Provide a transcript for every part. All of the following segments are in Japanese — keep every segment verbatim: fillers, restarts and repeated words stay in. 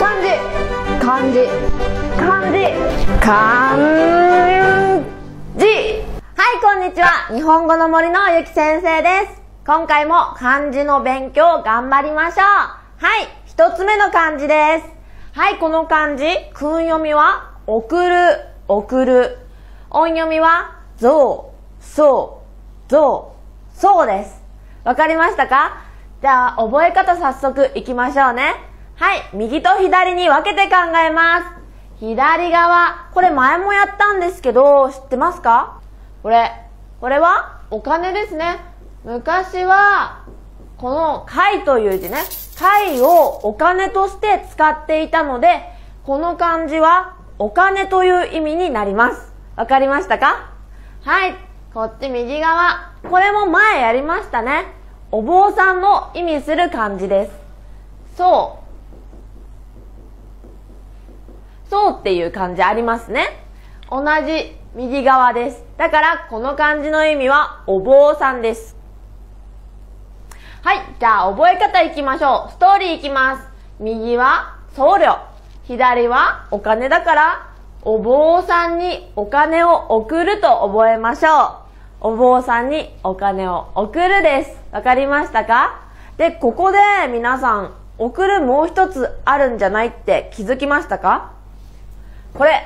漢字漢字漢字漢字。はい、こんにちは。日本語の森のゆき先生です。今回も漢字の勉強頑張りましょう。はい、一つ目の漢字です。はい、この漢字、訓読みは送る、送る。音読みはぞう、そう、ぞう、そうです。わかりましたか？じゃあ、覚え方早速いきましょうね。はい、右と左に分けて考えます。左側、これ前もやったんですけど、知ってますか？これ、これはお金ですね。昔は、この貝という字ね、貝をお金として使っていたので、この漢字はお金という意味になります。わかりましたか？はい、こっち右側、これも前やりましたね。お坊さんの意味する漢字です。そう。そうっていう漢字ありますね。同じ右側です。だからこの漢字の意味はお坊さんです。はい、じゃあ覚え方いきましょう。ストーリーいきます。右は僧侶、左はお金だからお坊さんにお金を送ると覚えましょう。お坊さんにお金を送るです。わかりましたか？で、ここで皆さん送るもう一つあるんじゃないって気づきましたか？これ、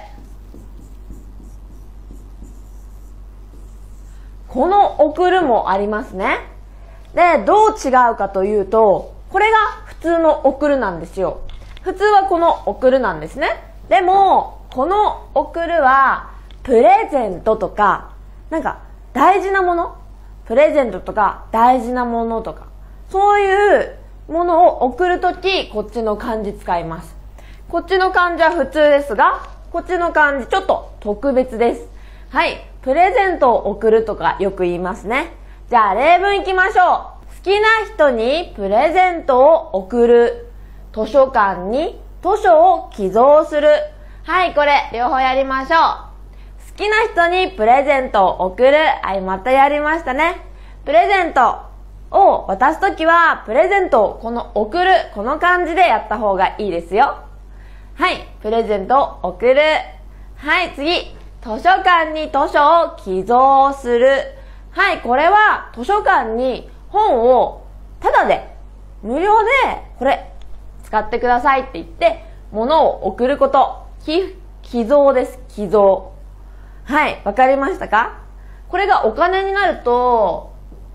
この送るもありますね。で、どう違うかというと、これが普通の送るなんですよ。普通はこの送るなんですね。でも、この送るは、プレゼントとか、なんか大事なもの、プレゼントとか大事なものとか、そういうものを送るとき、こっちの漢字使います。こっちの漢字は普通ですが、こっちの漢字ちょっと特別です。はい。プレゼントを送るとかよく言いますね。じゃあ例文いきましょう。好きな人にプレゼントを送る。図書館に図書を寄贈する。はい、これ両方やりましょう。好きな人にプレゼントを送る。はい、またやりましたね。プレゼントを渡すときは、プレゼントをこの送る、この漢字でやった方がいいですよ。はい、プレゼントを送る。はい、次。図書館に図書を寄贈する。はい、これは図書館に本をタダで、無料で、これ、使ってくださいって言って、物を送ること。寄、寄贈です、寄贈。はい、わかりましたか？これがお金になると、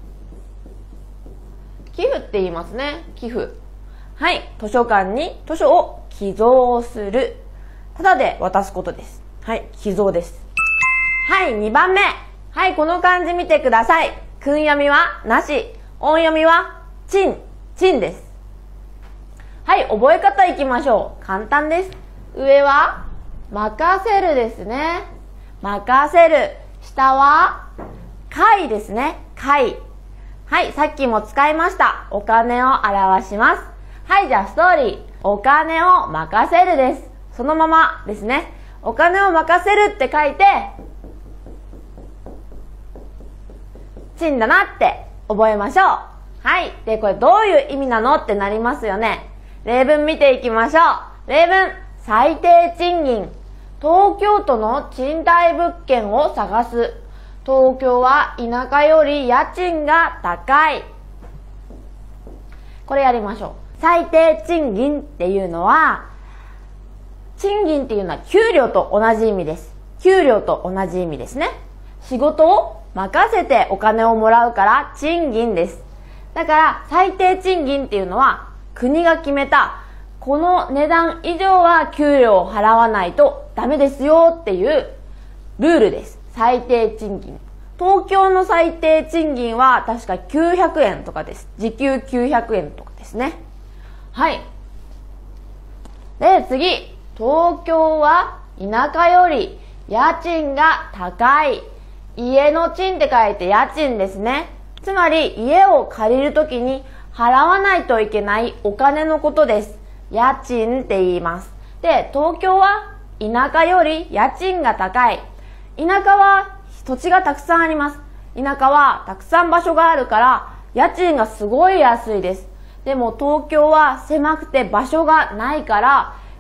寄付って言いますね、寄付。はい、図書館に図書を寄贈する。ただで渡すことです。はい、寄贈です。はい、にばんめ。はい、この漢字見てください。訓読みはなし。音読みはちん、ちんです。はい、覚え方いきましょう。簡単です。上は任せるですね。任せる。下は貝ですね。貝。はい、さっきも使いました。お金を表します。はい、じゃあストーリー。お金を任せるです。そのままですね。お金を任せるって書いて、ちんだなって覚えましょう。はい。で、これどういう意味なのってなりますよね。例文見ていきましょう。例文、最低賃金。東京都の賃貸物件を探す。東京は田舎より家賃が高い。これやりましょう。最低賃金っていうのは、賃金っていうのは給料と同じ意味です。給料と同じ意味ですね。仕事を任せてお金をもらうから賃金です。だから最低賃金っていうのは国が決めたこの値段以上は給料を払わないとダメですよっていうルールです。最低賃金。東京の最低賃金は確かきゅうひゃくえんとかです。時給きゅうひゃくえんとかですね。はい。で、次。東京は田舎より家賃が高い。家の賃って書いて家賃ですね。つまり家を借りるときに払わないといけないお金のことです。家賃って言います。で、東京は田舎より家賃が高い。田舎は土地がたくさんあります。田舎はたくさん場所があるから家賃がすごい安いです。でも東京は狭くて場所がないから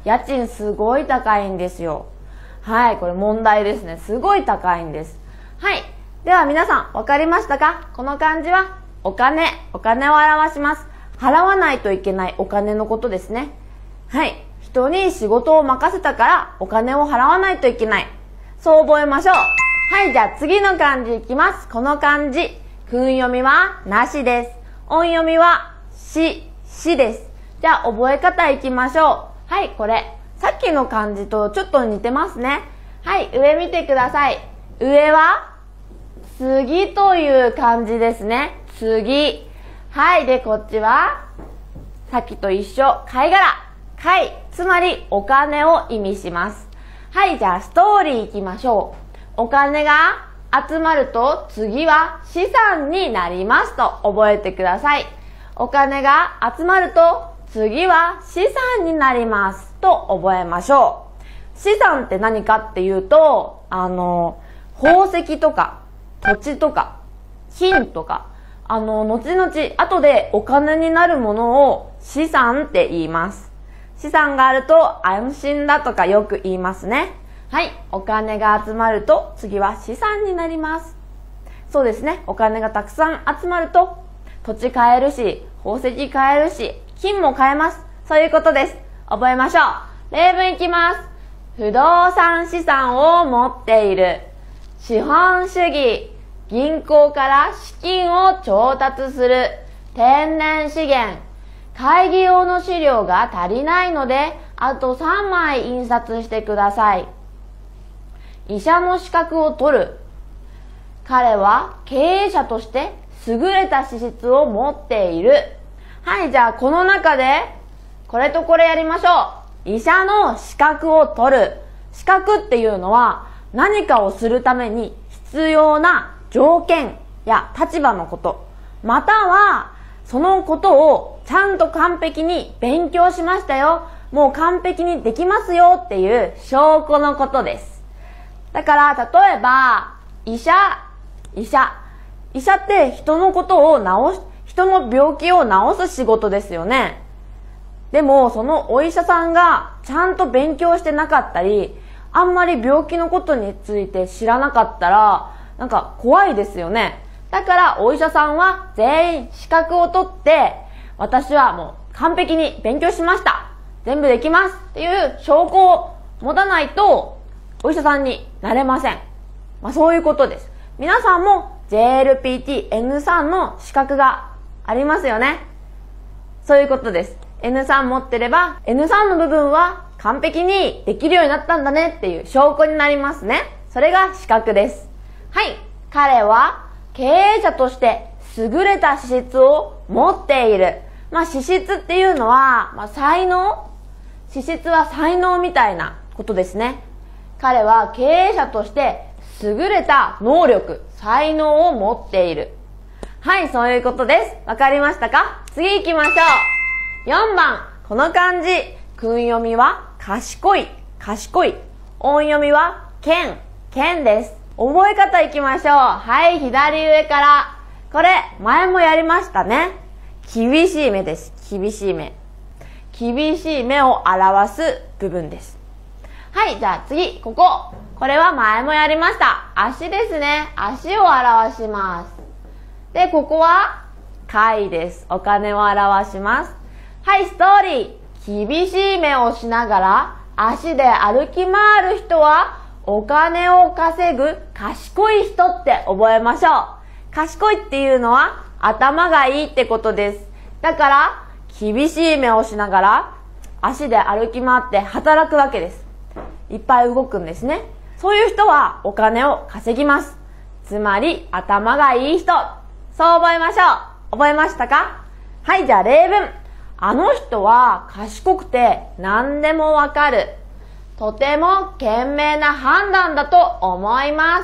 家賃すごい高いんですよ。はい、これ問題ですね。すごい高いんです。はい。では皆さん、わかりましたか？この漢字は、お金、お金を表します。払わないといけないお金のことですね。はい。人に仕事を任せたから、お金を払わないといけない。そう覚えましょう。はい、じゃあ次の漢字いきます。この漢字、訓読みは、なしです。音読みは、し、しです。じゃあ覚え方いきましょう。はい、これ。さっきの漢字とちょっと似てますね。はい、上見てください。上は、次という漢字ですね。次。はい、で、こっちは、さっきと一緒。貝殻。貝。つまり、お金を意味します。はい、じゃあストーリーいきましょう。お金が集まると、次は資産になりますと覚えてください。お金が集まると、次は資産になりますと覚えましょう。資産って何かっていうと、あの、宝石とか、土地とか、金とか、あの、後々、後でお金になるものを資産って言います。資産があると安心だとかよく言いますね。はい。お金が集まると次は資産になります。そうですね。お金がたくさん集まると土地買えるし、宝石買えるし、金も買えます。そういうことです。覚えましょう。例文いきます。不動産資産を持っている。資本主義。銀行から資金を調達する。天然資源。会議用の資料が足りないので、あとさんまい印刷してください。医者の資格を取る。彼は経営者として優れた資質を持っている。はい、じゃあこの中で、これとこれやりましょう。医者の資格を取る。資格っていうのは、何かをするために必要な条件や立場のこと。または、そのことをちゃんと完璧に勉強しましたよ。もう完璧にできますよっていう証拠のことです。だから、例えば、医者、医者。医者って人のことを治し、人の病気を治す仕事ですよね。でも、そのお医者さんがちゃんと勉強してなかったり、あんまり病気のことについて知らなかったら、なんか怖いですよね。だからお医者さんは全員資格を取って、私はもう完璧に勉強しました。全部できますっていう証拠を持たないとお医者さんになれません。まあそういうことです。皆さんも ジェイエルピーティーエヌスリー の資格がありますよね。そういうことです。エヌスリー 持ってれば エヌスリー の部分は完璧にできるようになったんだねっていう証拠になりますね。それが資格です。はい。彼は経営者として優れた資質を持っている。まあ資質っていうのは、まあ才能資質は才能みたいなことですね。彼は経営者として優れた能力、才能を持っている。はい、そういうことです。わかりましたか？次行きましょう。よんばん、この漢字、訓読みは賢い、賢い。音読みは剣、剣です。覚え方いきましょう。はい、左上から。これ、前もやりましたね。厳しい目です。厳しい目。厳しい目を表す部分です。はい、じゃあ次、ここ。これは前もやりました。足ですね。足を表します。で、ここは、貝です。お金を表します。はい、ストーリー。厳しい目をしながら、足で歩き回る人は、お金を稼ぐ賢い人って覚えましょう。賢いっていうのは頭がいいってことです。だから厳しい目をしながら足で歩き回って働くわけです。いっぱい動くんですね。そういう人はお金を稼ぎます。つまり頭がいい人。そう覚えましょう。覚えましたか？はい、じゃあ例文。あの人は賢くて何でもわかる。とても賢明な判断だと思います。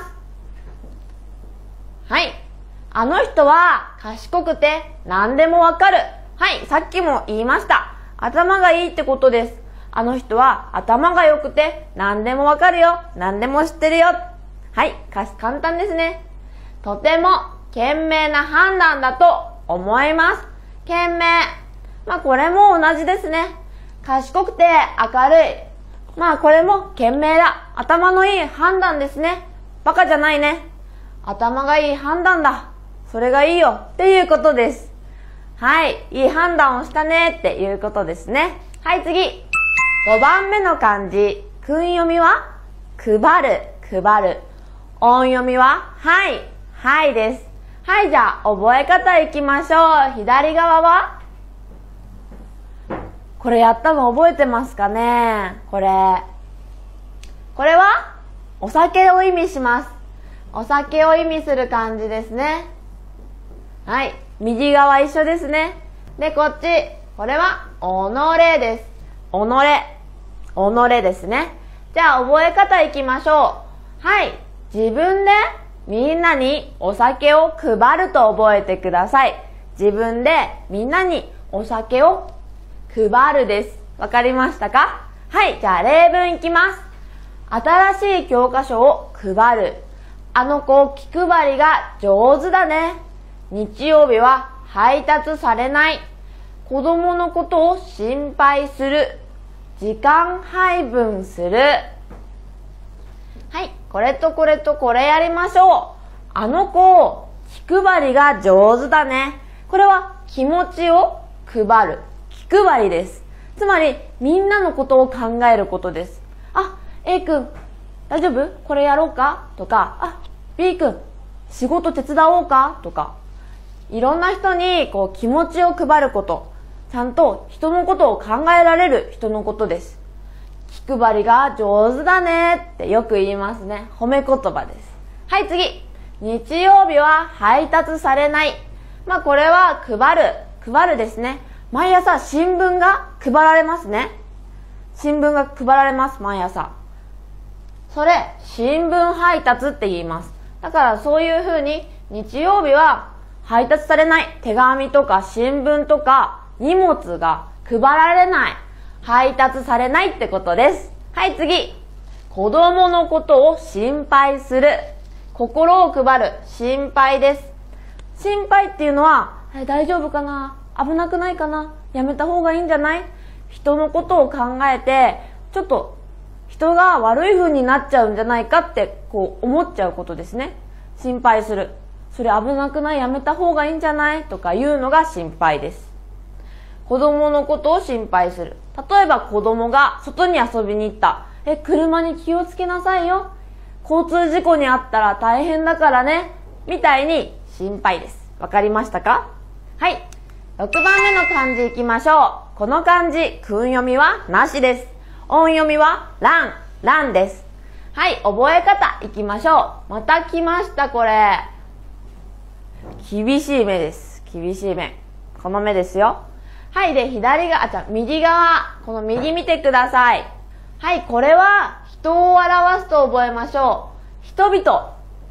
はい。あの人は賢くて何でもわかる。はい。さっきも言いました。頭がいいってことです。あの人は頭が良くて何でもわかるよ。何でも知ってるよ。はい。簡単ですね。とても賢明な判断だと思います。賢明。まあこれも同じですね。 賢くて明るい。まあこれも賢明だ。頭のいい判断ですね。バカじゃないね。頭がいい判断だ。それがいいよ。っていうことです。はい。いい判断をしたねっていうことですね。はい、次。ごばんめの漢字。訓読みは配る、配る。音読みははい、はいです。はい、じゃあ覚え方いきましょう。左側はこれやったの覚えてますかね？これ。これはお酒を意味します。お酒を意味する漢字ですね。はい。右側一緒ですね。で、こっち。これは己です。己。己ですね。じゃあ覚え方いきましょう。はい。自分でみんなにお酒を配ると覚えてください。自分でみんなにお酒を配るです。わかりましたか？はい。じゃあ例文いきます。新しい教科書を配る。あの子気配りが上手だね。日曜日は配達されない。子供のことを心配する。時間配分する。はい。これとこれとこれやりましょう。あの子気配りが上手だね。これは気持ちを配る。気配りです。つまりみんなのことを考えることです。あ、A 君大丈夫？これやろうか？とか、あ、B 君仕事手伝おうか？とか、いろんな人にこう気持ちを配ること、ちゃんと人のことを考えられる人のことです。気配りが上手だねってよく言いますね。褒め言葉です。はい、次。日曜日は配達されない。まあこれは配る、配るですね。毎朝新聞が配られますね。新聞が配られます、毎朝。それ、新聞配達って言います。だからそういう風に日曜日は配達されない。手紙とか新聞とか荷物が配られない。配達されないってことです。はい、次。子供のことを心配する。心を配る。心配です。心配っていうのは、え、大丈夫かな？危なくないかな？やめた方がいいんじゃない？人のことを考えて、ちょっと人が悪い風になっちゃうんじゃないかってこう思っちゃうことですね。心配する。それ危なくない？やめた方がいいんじゃない？とか言うのが心配です。子供のことを心配する。例えば子供が外に遊びに行った。え、車に気をつけなさいよ。交通事故にあったら大変だからね。みたいに心配です。わかりましたか？はい。ろくばんめの漢字いきましょう。この漢字、訓読みはなしです。音読みはラン、ランです。はい、覚え方いきましょう。また来ました、これ。厳しい目です。厳しい目。この目ですよ。はい、で、左が、あ、じゃ右側。この右見てください。はい、これは人を表すと覚えましょう。人々。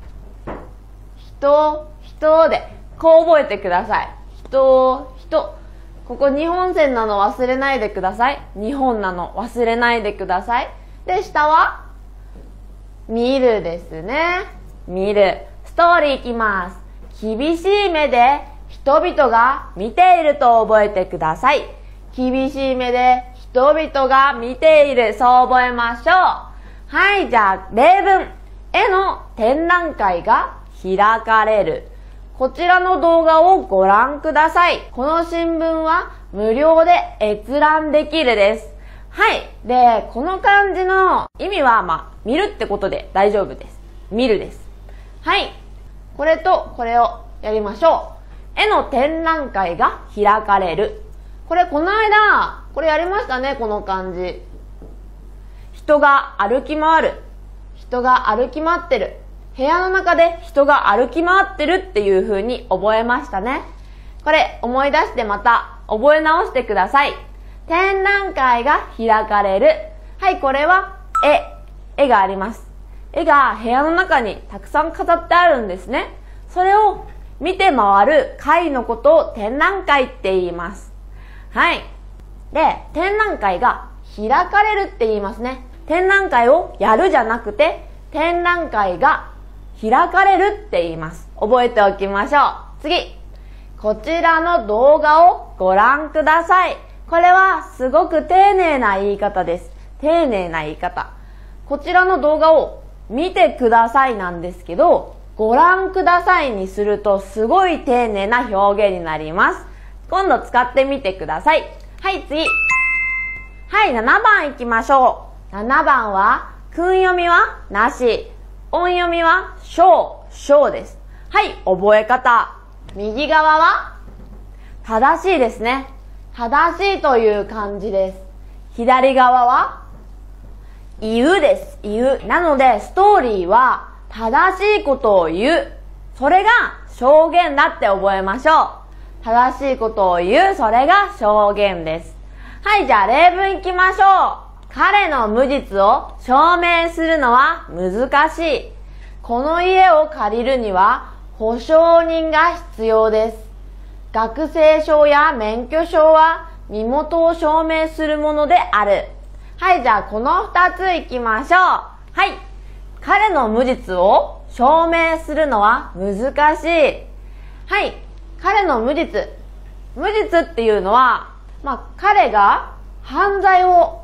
人、人で、こう覚えてください。人、人。ここ日本線なの忘れないでください。日本なの忘れないでください。で、下は見るですね。見る。ストーリーいきます。厳しい目で人々が見ていると覚えてください。厳しい目で人々が見ている。そう覚えましょう。はい、じゃあ例文。絵の展覧会が開かれる。こちらの動画をご覧ください。この新聞は無料で閲覧できるです。はい。で、この漢字の意味は、まあ、見るってことで大丈夫です。見るです。はい。これとこれをやりましょう。絵の展覧会が開かれる。これ、この間、これやりましたね、この漢字。人が歩き回る。人が歩き回ってる。部屋の中で人が歩き回ってるっていう風に覚えましたね。これ思い出してまた覚え直してください。展覧会が開かれる。はい、これは絵。絵があります。絵が部屋の中にたくさん飾ってあるんですね。それを見て回る会のことを展覧会って言います。はい。で、展覧会が開かれるって言いますね。展覧会をやるじゃなくて、展覧会が開かれるって言います。覚えておきましょう。次。こちらの動画をご覧ください。 これはすごく丁寧な言い方です。丁寧な言い方。こちらの動画を見てくださいなんですけど、ご覧くださいにするとすごい丁寧な表現になります。今度使ってみてください。はい、次。はい、ななばんいきましょう。ななばんは、訓読みはなし。音読みはしょう、しょうです。はい、覚え方。右側は正しいですね。正しいという漢字です。左側は言うです。言う。なので、ストーリーは正しいことを言う。それが証言だって覚えましょう。正しいことを言う。それが証言です。はい、じゃあ例文いきましょう。彼の無実を証明するのは難しい。この家を借りるには保証人が必要です。学生証や免許証は身元を証明するものである。はい、じゃあこの二ついきましょう。はい。彼の無実を証明するのは難しい。はい。彼の無実。無実っていうのは、まあ、彼が犯罪を、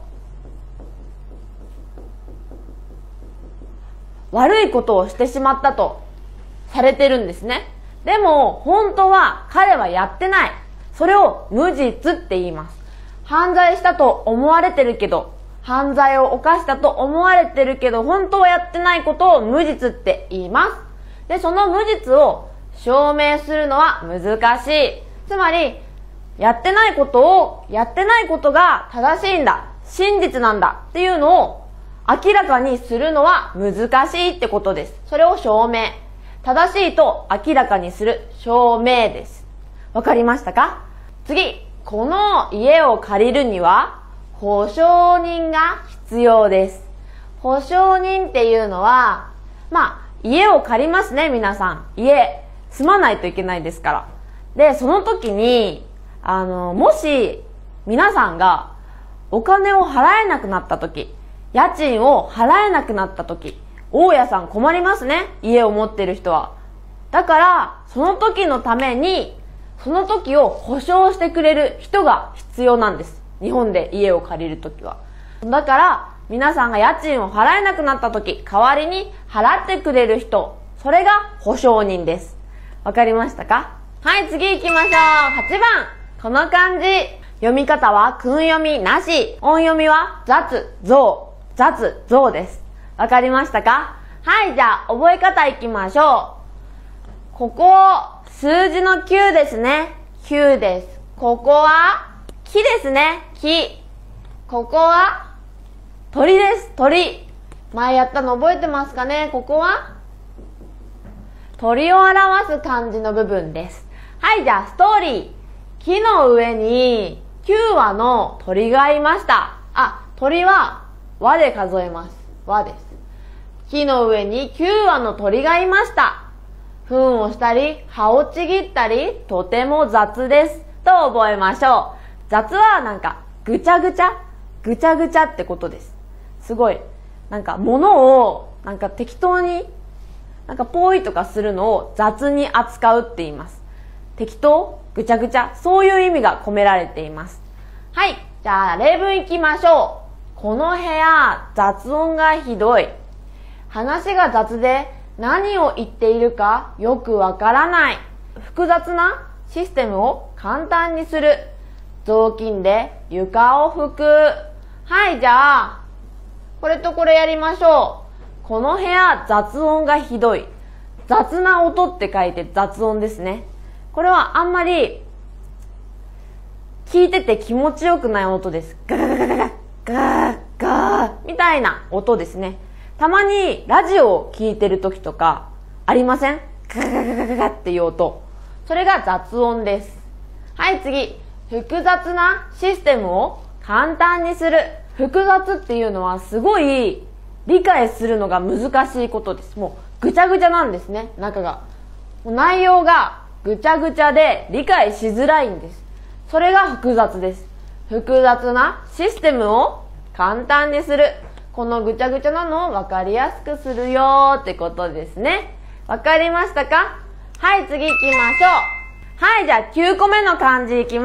悪いことをしてしまったとされてるんですね。でも、本当は彼はやってない。それを無実って言います。犯罪したと思われてるけど、犯罪を犯したと思われてるけど、本当はやってないことを無実って言います。で、その無実を証明するのは難しい。つまり、やってないことを、やってないことが正しいんだ、真実なんだっていうのを明らかにするのは難しいってことです。それを証明。正しいと明らかにする証明です。わかりましたか？次、この家を借りるには保証人が必要です。保証人っていうのは、まあ、家を借りますね、皆さん。家、住まないといけないですから。で、その時に、あの、もし、皆さんがお金を払えなくなった時、家賃を払えなくなった時、大家さん困りますね、家を持ってる人は。だから、その時のために、その時を保証してくれる人が必要なんです。日本で家を借りる時は。だから、皆さんが家賃を払えなくなった時、代わりに払ってくれる人、それが保証人です。わかりましたか？はい、次行きましょう。はちばん。この漢字。読み方は訓読みなし。音読みは雑、増、雑、増です。わかりましたか？はい、じゃあ覚え方いきましょう。ここ、数字のきゅうですね。きゅうです。ここは、木ですね。木。ここは、鳥です。鳥。前やったの覚えてますかね？ここは、鳥を表す漢字の部分です。はい、じゃあストーリー。木の上にきゅうわの鳥がいました。あ、鳥は輪で数えます。輪です。木の上にきゅうわの鳥がいました。糞をしたり、葉をちぎったり、とても雑です。と覚えましょう。雑はなんか、ぐちゃぐちゃ、ぐちゃぐちゃってことです。すごい。なんか、物を、なんか適当に、なんかポイとかするのを雑に扱うって言います。適当、ぐちゃぐちゃ、そういう意味が込められています。はい。じゃあ、例文いきましょう。この部屋、雑音がひどい。話が雑で何を言っているかよくわからない。複雑なシステムを簡単にする。雑巾で床を拭く。はい、じゃあ、これとこれやりましょう。この部屋、雑音がひどい。雑な音って書いて雑音ですね。これはあんまり聞いてて気持ちよくない音です。ガガガガガガガガーみたいな音ですね。たまにラジオを聞いてる時とかありません？ガガガガガガっていう音。それが雑音です。はい、次。複雑なシステムを簡単にする。複雑っていうのはすごい理解するのが難しいことです。もうぐちゃぐちゃなんですね、中が。もう内容がぐちゃぐちゃで理解しづらいんです。それが複雑です。複雑なシステムを簡単にする。このぐちゃぐちゃなのを分かりやすくするよってことですね。わかりましたか？はい、次行きましょう。はい、じゃあきゅうこめの漢字いきます。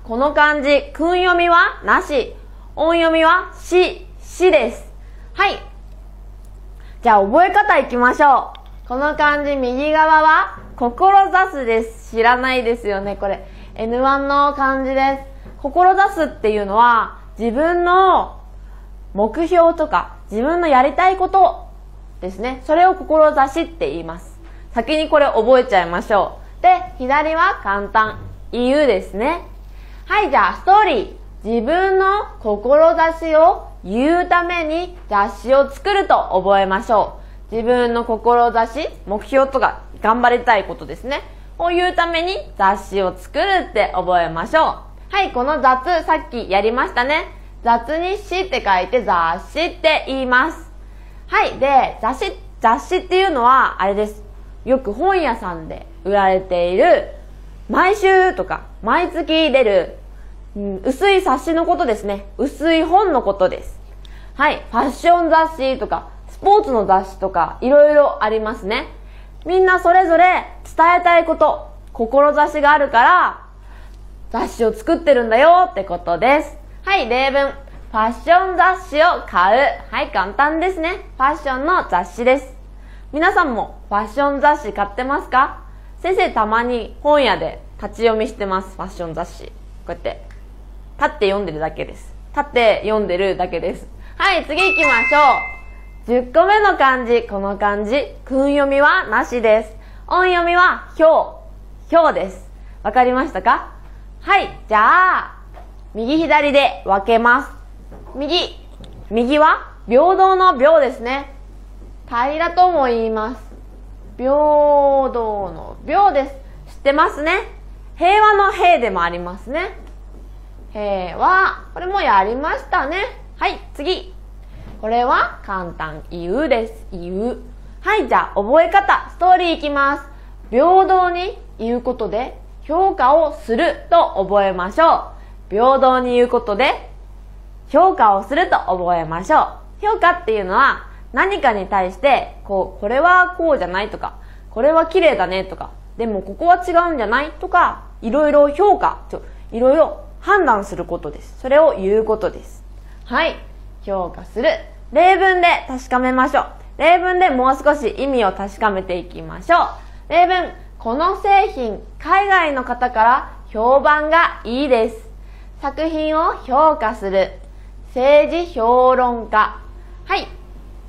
この漢字、訓読みはなし。音読みはし、しです。はい。じゃあ覚え方いきましょう。この漢字、右側は、志すです。知らないですよね、これ。エヌワン の漢字です。志すっていうのは、自分の目標とか、自分のやりたいことですね。それを志って言います。先にこれ覚えちゃいましょう。で、左は簡単。言うですね。はい、じゃあ、ストーリー。自分の志を言うために雑誌を作ると覚えましょう。自分の志、目標とか頑張りたいことですね。を言うために雑誌を作るって覚えましょう。はい、この雑、さっきやりましたね。雑にしって書いて雑誌って言います。はい、で、雑誌、雑誌っていうのは、あれです。よく本屋さんで売られている、毎週とか、毎月出る、うん、薄い冊子のことですね。薄い本のことです。はい。ファッション雑誌とか、スポーツの雑誌とか、いろいろありますね。みんなそれぞれ伝えたいこと、志があるから、雑誌を作ってるんだよってことです。はい。例文。ファッション雑誌を買う。はい。簡単ですね。ファッションの雑誌です。皆さんもファッション雑誌買ってますか？先生たまに本屋で立ち読みしてます。ファッション雑誌。こうやって。立って読んでるだけです。立って読んでるだけです。はい、次行きましょう。じゅっこめの漢字、この漢字、訓読みはなしです。音読みはひょう。ひょうです。わかりましたか？はい、じゃあ、右左で分けます。右、右は平等の平ですね。平らとも言います。平等の平です。知ってますね。平和の平でもありますね。平和。これもやりましたね。はい、次。これは簡単。言うです。言う。はい、じゃあ、覚え方。ストーリーいきます。平等に言うことで評価をすると覚えましょう。平等に言うことで評価をすると覚えましょう。評価っていうのは何かに対して、こう、これはこうじゃないとか、これは綺麗だねとか、でもここは違うんじゃないとか、いろいろ評価、ちょいろいろ判断することです。それを言うことです。はい。評価する。例文で確かめましょう。例文でもう少し意味を確かめていきましょう。例文。この製品、海外の方から評判がいいです。作品を評価する。政治評論家。はい。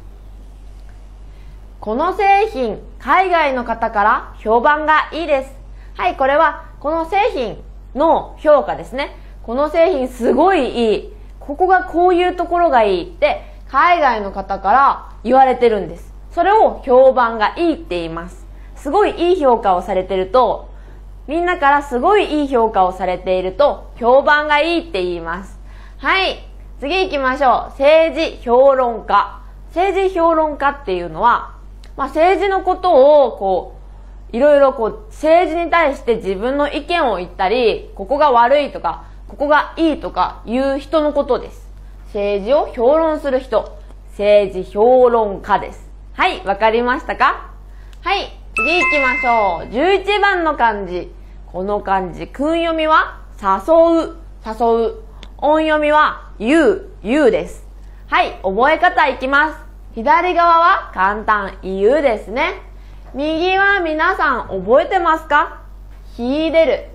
この製品、海外の方から評判がいいです。はい、これは、この製品の評価ですね。この製品すごいいい。ここがこういうところがいいって、海外の方から言われてるんです。それを評判がいいって言います。すごいいい評価をされてると、みんなからすごいいい評価をされていると、評判がいいって言います。はい、次行きましょう。政治評論家。政治評論家っていうのは、まあ、政治のことをこういろいろこう政治に対して自分の意見を言ったり、ここが悪いとかここがいいとかいう人のことです。政治を評論する人、政治評論家です。はい、わかりましたか？はい、次行きましょう。じゅういちばんの漢字。この漢字、訓読みは誘う、誘う。音読みは言う、言うです。はい、覚え方いきます。左側は簡単、言うですね。右は皆さん覚えてますか？秀でる。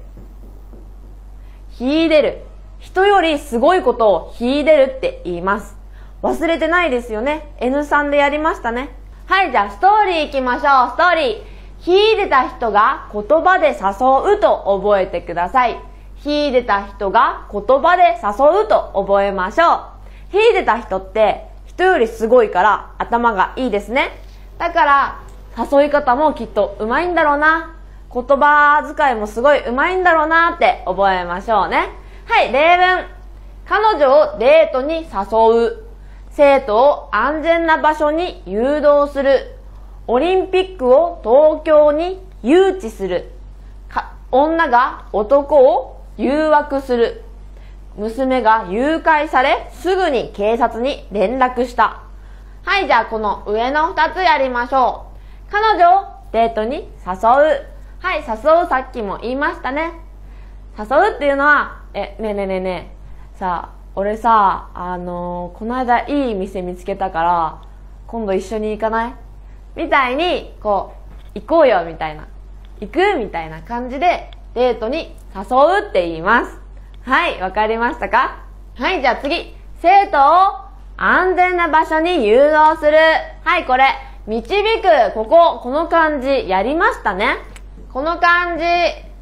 秀でる。人よりすごいことを秀でるって言います。忘れてないですよね。エヌさん でやりましたね。はい、じゃあストーリー行きましょう。ストーリー。秀でた人が言葉で誘うと覚えてください。秀でた人が言葉で誘うと覚えましょう。秀でた人って人よりすごいから頭がいいですね。だから誘い方もきっとうまいんだろうな。言葉遣いもすごいうまいんだろうなって覚えましょうね。はい、例文。彼女をデートに誘う。生徒を安全な場所に誘導する。オリンピックを東京に誘致する。か女が男を誘惑する。娘が誘拐され、すぐに警察に連絡した。はい、じゃあこの上の二つやりましょう。彼女をデートに誘う。はい、誘うさっきも言いましたね。誘うっていうのは、 え、ねえねえねえねえ。さあ、俺さ、あのー、この間いい店見つけたから、今度一緒に行かないみたいに、こう、行こうよみたいな。行くみたいな感じで、デートに誘うって言います。はい、わかりましたか？はい、じゃあ次。生徒を安全な場所に誘導する。はい、これ、導く。ここ、この漢字、やりましたね。この漢字。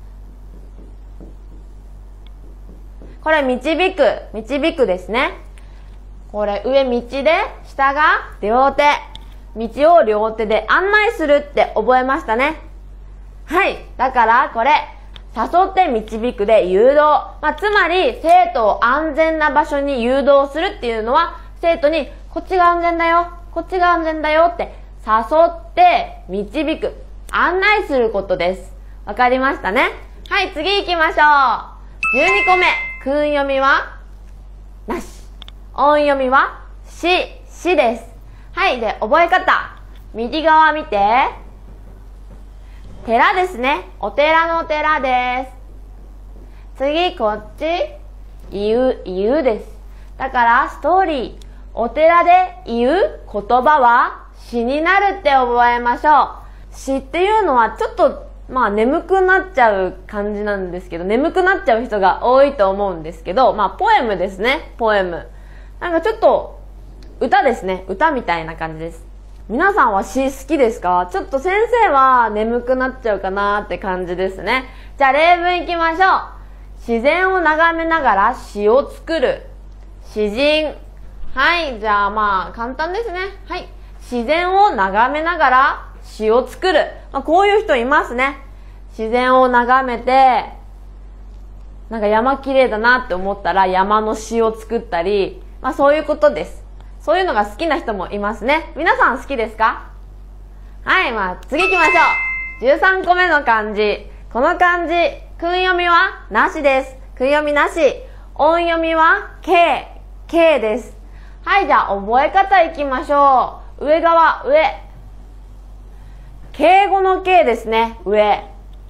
これ、導く。導くですね。これ、上道で、下が両手。道を両手で案内するって覚えましたね。はい。だから、これ、誘って導くで誘導。まあ、つまり、生徒を安全な場所に誘導するっていうのは、生徒に、こっちが安全だよ、こっちが安全だよって誘って導く、案内することです。わかりましたね。はい、次行きましょう。じゅうにこめ。訓読みはなし。音読みはし、しです。はい、で、覚え方。右側見て。寺ですね。お寺の寺です。次、こっち。言う、言うです。だから、ストーリー。お寺で言う言葉は詩になるって覚えましょう。詩っていうのはちょっと、まあ眠くなっちゃう感じなんですけど、眠くなっちゃう人が多いと思うんですけど、まあポエムですね。ポエム。なんかちょっと、歌ですね。歌みたいな感じです。皆さんは詩好きですか？ちょっと先生は眠くなっちゃうかなって感じですね。じゃあ例文いきましょう。自然を眺めながら詩を作る。詩人。はい。じゃあまあ簡単ですね。はい。自然を眺めながら詩を作る。まあ、こういう人いますね。自然を眺めて、なんか山綺麗だなって思ったら山の詩を作ったり、まあそういうことです。そういうのが好きな人もいますね。皆さん好きですか？はい、まあ次行きましょう。じゅうさんこめの漢字。この漢字、訓読みはなしです。訓読みなし。音読みは K、K です。はい、じゃあ覚え方いきましょう。上側、上。敬語の K ですね、上。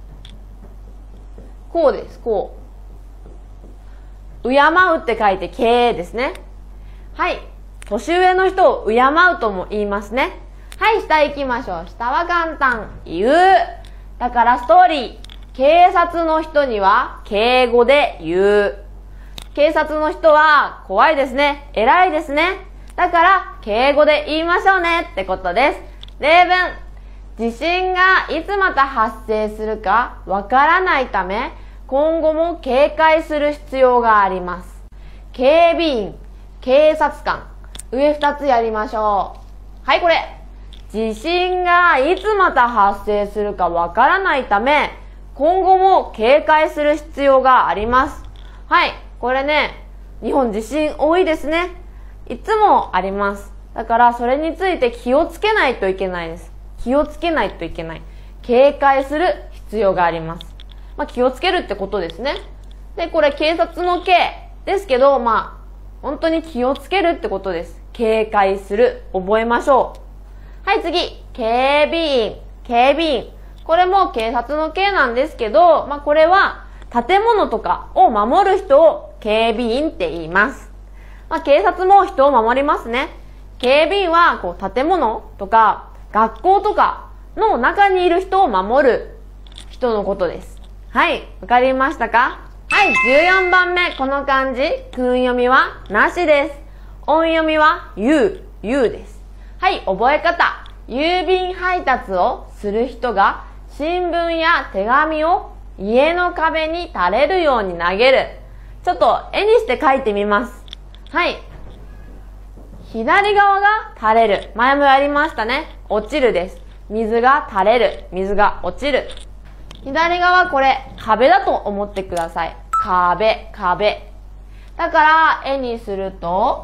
こうです、こう。敬うって書いて K ですね。はい。年上の人を敬うとも言いますね。はい、下行きましょう。下は簡単。言う。だからストーリー。警察の人には敬語で言う。警察の人は怖いですね。偉いですね。だから敬語で言いましょうねってことです。例文。地震がいつまた発生するかわからないため、今後も警戒する必要があります。警備員、警察官。上二つやりましょう。はい、これ。地震がいつまた発生するかわからないため、今後も警戒する必要があります。はい、これね、日本地震多いですね。いつもあります。だからそれについて気をつけないといけないです。気をつけないといけない。警戒する必要があります。まあ気をつけるってことですね。で、これ警察の警ですけど、まあ、本当に気をつけるってことです。警戒する。覚えましょう。はい、次。警備員。警備員。これも警察の警なんですけど、まあ、これは建物とかを守る人を警備員って言います。まあ、警察も人を守りますね。警備員は、こう、建物とか学校とかの中にいる人を守る人のことです。はい、わかりましたか？はい、じゅうよんばんめ。この漢字。訓読みはなしです。音読みは言う、言うです。はい、覚え方。郵便配達をする人が新聞や手紙を家の壁に垂れるように投げる。ちょっと絵にして書いてみます。はい。左側が垂れる。前もやりましたね。落ちるです。水が垂れる。水が落ちる。左側これ壁だと思ってください。壁、壁。だから絵にすると、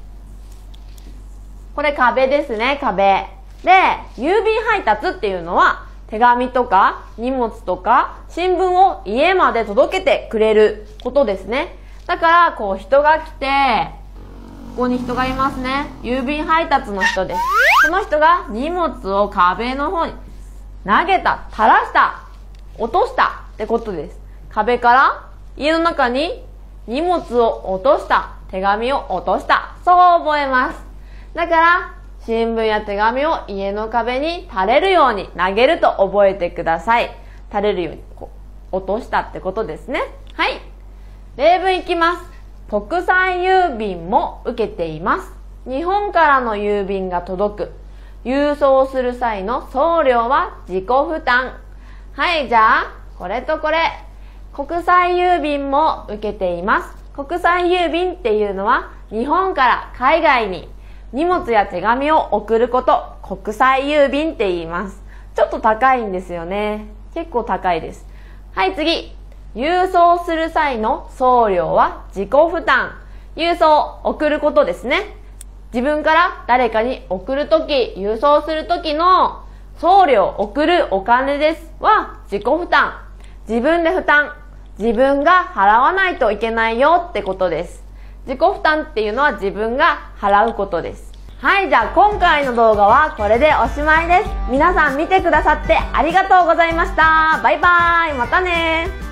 これ壁ですね、壁。で、郵便配達っていうのは、手紙とか荷物とか新聞を家まで届けてくれることですね。だから、こう人が来て、ここに人がいますね。郵便配達の人です。その人が荷物を壁の方に投げた、垂らした、落としたってことです。壁から家の中に荷物を落とした、手紙を落とした、そう覚えます。だから、新聞や手紙を家の壁に垂れるように投げると覚えてください。垂れるようにこう落としたってことですね。はい。例文いきます。国際郵便も受けています。日本からの郵便が届く。郵送する際の送料は自己負担。はい、じゃあ、これとこれ。国際郵便も受けています。国際郵便っていうのは、日本から海外に荷物や手紙を送ること、国際郵便って言います。ちょっと高いんですよね。結構高いです。はい、次。郵送する際の送料は自己負担。郵送、送ることですね。自分から誰かに送るとき、郵送するときの送料、送るお金ですは自己負担。自分で負担。自分が払わないといけないよってことです。自己負担っていうのは自分が払うことです。はい、じゃあ今回の動画はこれでおしまいです。皆さん見てくださってありがとうございました。バイバーイ、またねー。